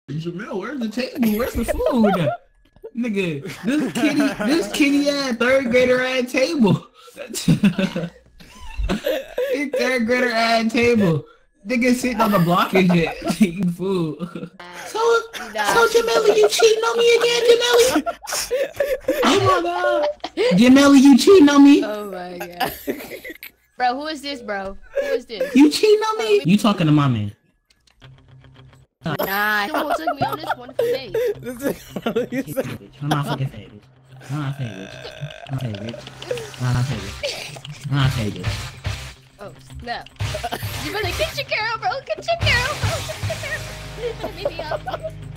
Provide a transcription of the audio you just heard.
Jamel, where's the table? Where's the food? Nigga, this kitty ass third grader at table. This third grader at table. Nigga sitting on the block and shit, eating food. So Jamelli, you cheating on me again, Jamelli? Oh my god. Jamelli, you cheating on me? Oh my god. Bro, who is this, bro? Who is this? You cheating on me? You talking to my man? Nah, he took me on this wonderful date. I'm not fucking fake, bitch. I'm not fake, bitch. I'm fake, bitch. I'm not fake, bitch. I'm not fake, bitch. Oh, snap. You better get your girl, bro. Get your girl, bro. Get your girl. You better beat me up.